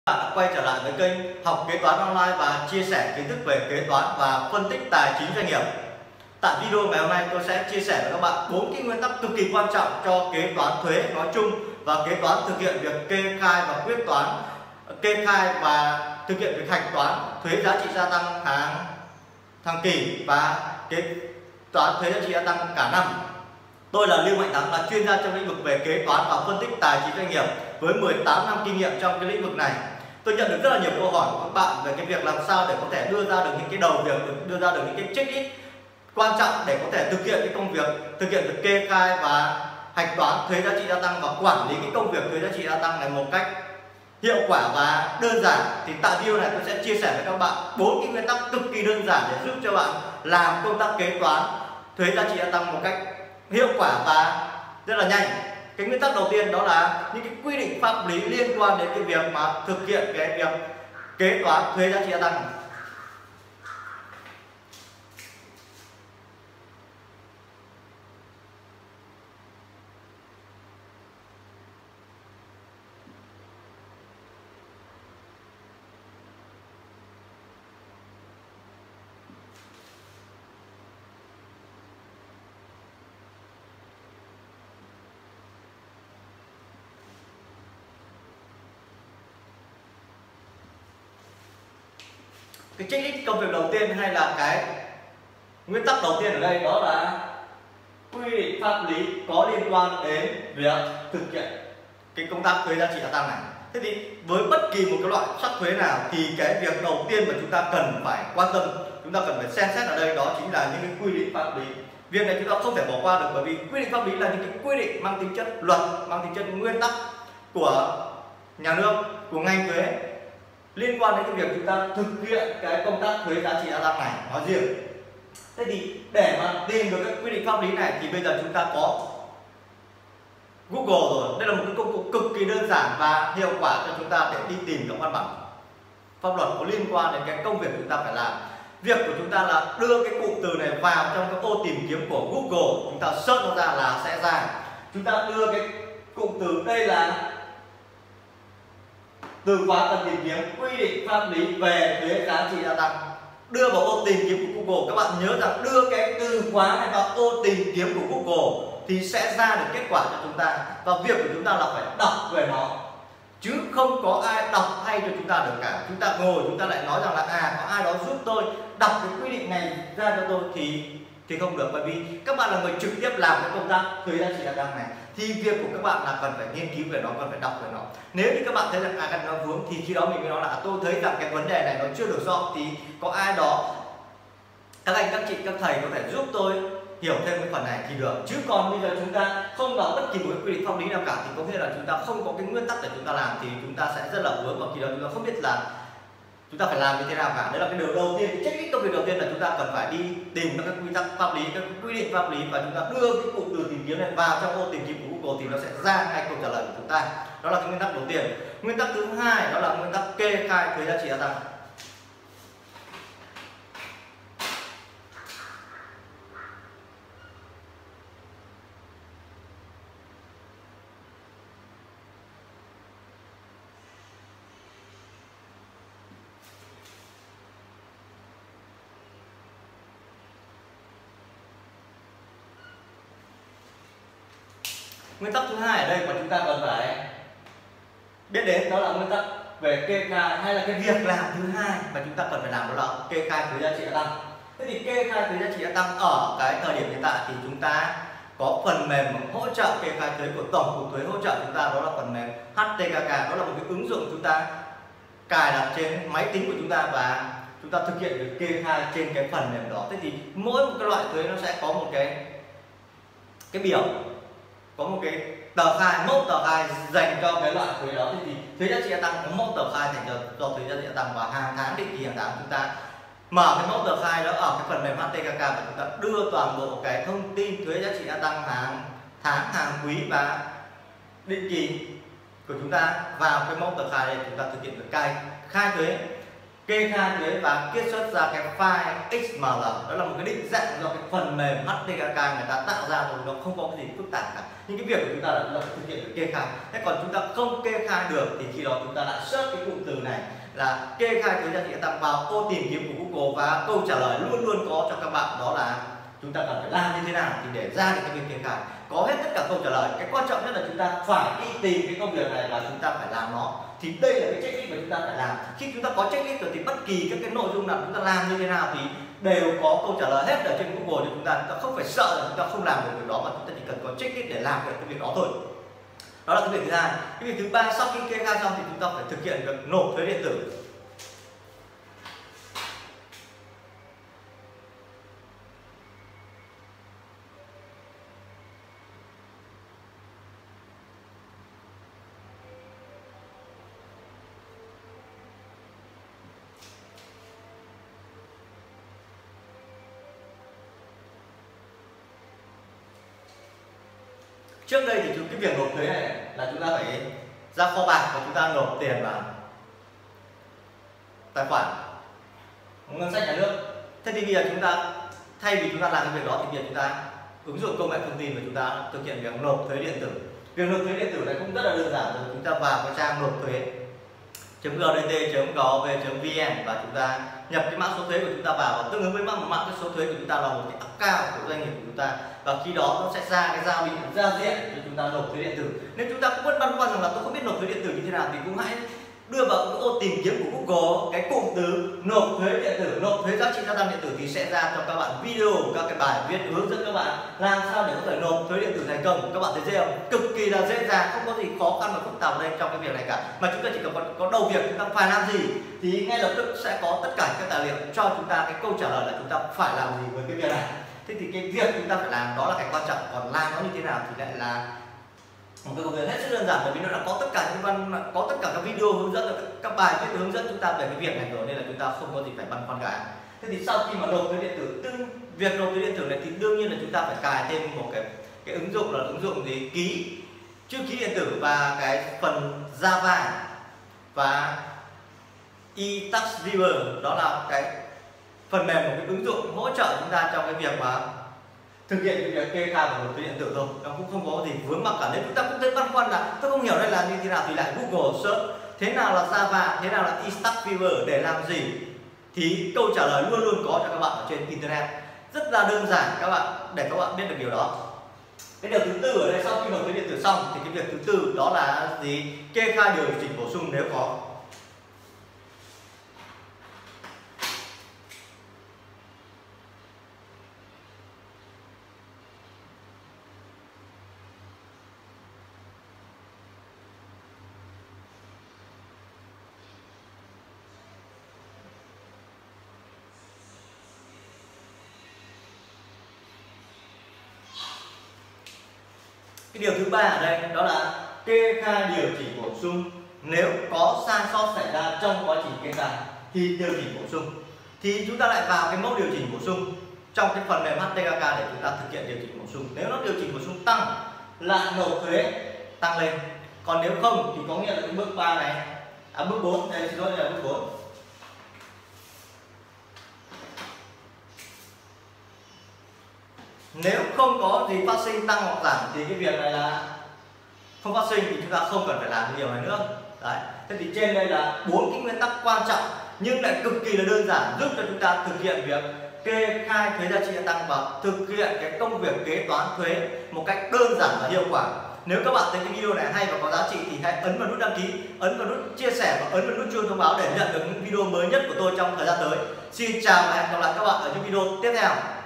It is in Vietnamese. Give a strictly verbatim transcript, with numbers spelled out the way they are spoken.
Bạn đã quay trở lại với kênh Học Kế toán Online và chia sẻ kiến thức về kế toán và phân tích tài chính doanh nghiệp. Tại video ngày hôm nay tôi sẽ chia sẻ với các bạn bốn cái nguyên tắc cực kỳ quan trọng cho kế toán thuế nói chung và kế toán thực hiện việc kê khai và quyết toán, kê khai và thực hiện việc hạch toán thuế giá trị gia tăng hàng hàng kỳ và kế toán thuế giá trị gia tăng cả năm. Tôi là Lưu Mạnh Thắng, là chuyên gia trong lĩnh vực về kế toán và phân tích tài chính doanh nghiệp với mười tám năm kinh nghiệm trong cái lĩnh vực này. Tôi nhận được rất là nhiều câu hỏi của các bạn về cái việc làm sao để có thể đưa ra được những cái đầu việc, đưa ra được những cái checklist quan trọng để có thể thực hiện cái công việc, thực hiện việc kê khai và hạch toán thuế giá trị gia tăng và quản lý cái công việc thuế giá trị gia tăng này một cách hiệu quả và đơn giản. Thì tại video này tôi sẽ chia sẻ với các bạn bốn cái nguyên tắc cực kỳ đơn giản để giúp cho bạn làm công tác kế toán thuế giá trị gia tăng một cách hiệu quả và rất là nhanh. Cái nguyên tắc đầu tiên đó là những cái quy định pháp lý liên quan đến cái việc mà thực hiện cái việc kế toán thuế giá trị gia tăng. Cái checklist công việc đầu tiên hay là cái nguyên tắc đầu tiên ở đây đó là quy định pháp lý có liên quan đến việc thực hiện cái công tác thuế giá trị gia tăng này. Thế thì với bất kỳ một cái loại sắc thuế nào thì cái việc đầu tiên mà chúng ta cần phải quan tâm, chúng ta cần phải xem xét ở đây đó chính là những cái quy định pháp lý. Việc này chúng ta không thể bỏ qua được, bởi vì quy định pháp lý là những cái quy định mang tính chất luật, mang tính chất nguyên tắc của nhà nước, của ngành thuế liên quan đến cái việc chúng ta thực hiện cái công tác thuế giá trị gia tăng này nói riêng. Thế thì để mà tìm được các quy định pháp lý này thì bây giờ chúng ta có Google rồi. Đây là một cái công cụ cực kỳ đơn giản và hiệu quả cho chúng ta để đi tìm các văn bản pháp luật có liên quan đến cái công việc chúng ta phải làm. Việc của chúng ta là đưa cái cụm từ này vào trong cái ô tìm kiếm của Google, chúng ta search nó ra là sẽ ra. Chúng ta đưa cái cụm từ đây là từ khóa cần tìm kiếm quy định pháp lý về thuế giá trị gia tăng, đưa vào ô tìm kiếm của Google. Các bạn nhớ rằng đưa cái từ khóa này vào ô tìm kiếm của Google thì sẽ ra được kết quả cho chúng ta, và việc của chúng ta là phải đọc về nó, chứ không có ai đọc thay cho chúng ta được cả. Chúng ta ngồi chúng ta lại nói rằng là à có ai đó giúp tôi đọc cái quy định này ra cho tôi thì thì không được, bởi vì các bạn là người trực tiếp làm cái công tác thuế giá trị gia tăng này thì việc của các bạn là cần phải nghiên cứu về nó, cần phải đọc về nó. Nếu như các bạn thấy rằng à cái nó vướng thì khi đó mình mới nói là tôi thấy rằng cái vấn đề này nó chưa được rõ, thì có ai đó, các anh các chị các thầy có thể giúp tôi hiểu thêm cái phần này thì được. Chứ còn bây giờ chúng ta không đọc bất kỳ một cái quy định pháp lý nào cả thì có nghĩa là chúng ta không có cái nguyên tắc để chúng ta làm, thì chúng ta sẽ rất là vướng, và khi đó chúng ta không biết là chúng ta phải làm như thế nào cả. Đấy là cái điều đầu tiên, cái checklist công việc đầu tiên là chúng ta cần phải đi tìm các quy tắc pháp lý, các quy định pháp lý, và chúng ta đưa cái cụm từ tìm kiếm này vào trong ô tìm kiếm của Google thì nó sẽ ra ngay câu trả lời của chúng ta. Đó là cái nguyên tắc đầu tiên. Nguyên tắc thứ hai đó là nguyên tắc kê khai thuế giá trị gia tăng. Nguyên tắc thứ hai ở đây mà chúng ta cần phải biết đến đó là nguyên tắc về kê khai, hay là cái việc làm thứ hai mà chúng ta cần phải làm đó là kê khai thuế giá trị gia tăng. Thế thì kê khai thuế giá trị gia tăng ở cái thời điểm hiện tại thì chúng ta có phần mềm hỗ trợ kê khai thuế của Tổng cục Thuế hỗ trợ chúng ta, đó là phần mềm hát tê ca ca. Đó là một cái ứng dụng chúng ta cài đặt trên máy tính của chúng ta và chúng ta thực hiện việc kê khai trên cái phần mềm đó. Thế thì mỗi một cái loại thuế nó sẽ có một cái cái biểu, có một cái tờ khai, mẫu tờ khai dành cho cái loại thuế đó. Thì thuế giá trị gia tăng có mẫu tờ khai dành cho, cho thuế giá trị gia tăng, và hàng tháng định kỳ hàng tháng chúng ta mở cái mẫu tờ khai đó ở cái phần mềm hát tê ca ca và chúng ta đưa toàn bộ cái thông tin thuế giá trị gia tăng hàng tháng, hàng quý và định kỳ của chúng ta vào cái mẫu tờ khai để chúng ta thực hiện việc cai khai thuế, kê khai thuế và kết xuất ra cái file ích em lờ. Đó là một cái định dạng do cái phần mềm hát tê ca ca người ta tạo ra rồi, nó không có cái gì phức tạp cả. nhưng cái việc của chúng ta là chúng ta phải thực hiện kê khai. Thế còn chúng ta không kê khai được thì khi đó chúng ta lại search cái cụm từ này là kê khai thuế giá trị gia tăng vào ô tìm kiếm của Google, và câu trả lời luôn luôn có cho các bạn đó là chúng ta cần phải làm như thế nào thì để ra được cái việc kê khai. Có hết tất cả câu trả lời, cái quan trọng nhất là chúng ta phải đi tìm cái công việc này và chúng ta phải làm nó. Thì đây là cái checklist mà chúng ta phải làm. Khi chúng ta có checklist rồi thì bất kỳ các cái nội dung nào chúng ta làm như thế nào thì đều có câu trả lời hết ở trên Google cho chúng ta. Chúng ta không phải sợ là chúng ta không làm được việc đó, mà chúng ta chỉ cần có checklist để làm được cái việc đó thôi. Đó là cái việc thứ hai. Cái việc thứ ba, sau khi kê khai xong thì chúng ta phải thực hiện việc nộp thuế điện tử. Trước đây thì chúng cái việc nộp thuế này là chúng ta phải ra kho bạc và chúng ta nộp tiền vào tài khoản ngân sách nhà nước. Thế thì bây giờ chúng ta thay vì chúng ta làm cái việc đó thì bây giờ chúng ta ứng dụng công nghệ thông tin và chúng ta thực hiện việc nộp thuế điện tử. Việc nộp thuế điện tử này cũng rất là đơn giản rồi. Chúng ta vào cái trang nộp thuế .gdt .gov .vn và chúng ta nhập cái mã số thuế của chúng ta vào, và tương ứng với mã mã cái số thuế của chúng ta là một cái account của doanh nghiệp của chúng ta, và khi đó nó sẽ ra cái giao diện giao diện cho chúng ta nộp thuế điện tử. Nếu chúng ta cũng vẫn băn khoăn rằng là tôi không biết nộp thuế điện tử như thế nào thì cũng hãy đưa vào cái ô tìm kiếm của Google cái cụm từ nộp thuế điện tử, nộp thuế giá trị gia tăng điện tử thì sẽ ra cho các bạn video, các cái bài viết hướng dẫn các bạn làm sao để có thể nộp thuế điện tử thành công. Các bạn thấy dễ không? Cực kỳ là dễ dàng, không có gì khó khăn và phức tạp ở đây trong cái việc này cả, mà chúng ta chỉ cần có, có đầu việc chúng ta phải làm gì thì ngay lập tức sẽ có tất cả các tài liệu cho chúng ta cái câu trả lời là chúng ta phải làm gì với cái việc này. Thế thì cái việc chúng ta phải làm đó là cái quan trọng, còn làm nó như thế nào thì lại là một cái công việc hết sức đơn giản, bởi vì nó đã có tất cả những văn có tất cả các video hướng dẫn, các bài viết hướng dẫn chúng ta về cái việc này rồi, nên là chúng ta không có gì phải băn khoăn cả. Thế thì sau khi mà nộp thuế điện tử, tương việc nộp thuế điện tử này thì đương nhiên là chúng ta phải cài thêm một cái cái ứng dụng là ứng dụng gì ký chữ ký điện tử và cái phần Java và e-tax viewer, đó là cái phần mềm, một cái ứng dụng hỗ trợ chúng ta trong cái việc mà thực hiện cái việc kê khai và nộp thuế điện tử thôi. Nó cũng không có gì vướng mắc cả. Nếu chúng ta cũng thấy băn khoăn là tôi không hiểu đây là như thế nào thì lại Google search thế nào là Java, thế nào là e-tax viewer để làm gì, thì câu trả lời luôn luôn có cho các bạn ở trên internet. Rất là đơn giản các bạn, để các bạn biết được điều đó. Cái điều thứ tư ở đây, sau khi nộp thuế điện tử xong thì cái việc thứ tư đó là gì? Kê khai điều chỉnh bổ sung nếu có. Cái điều thứ ba ở đây đó là kê khai điều chỉnh bổ sung nếu có sai sót xảy ra trong quá trình kê khai thì điều chỉnh bổ sung. Thì chúng ta lại vào cái mẫu điều chỉnh bổ sung trong cái phần mềm hát tê ca ca để chúng ta thực hiện điều chỉnh bổ sung. Nếu nó điều chỉnh bổ sung tăng lại nộp thuế tăng lên, còn nếu không thì có nghĩa là cái bước ba này, à bước bốn, đây xin lỗi là bước bốn. Nếu không có gì phát sinh tăng hoặc giảm thì cái việc này là không phát sinh thì chúng ta không cần phải làm cái điều này nữa. Đấy. Thế thì trên đây là bốn cái nguyên tắc quan trọng nhưng lại cực kỳ là đơn giản, giúp cho chúng ta thực hiện việc kê khai thuế giá trị gia tăng và thực hiện cái công việc kế toán thuế một cách đơn giản và hiệu quả. Nếu các bạn thấy cái video này hay và có giá trị thì hãy ấn vào nút đăng ký, ấn vào nút chia sẻ và ấn vào nút chuông thông báo để nhận được những video mới nhất của tôi trong thời gian tới. Xin chào và hẹn gặp lại các bạn ở những video tiếp theo.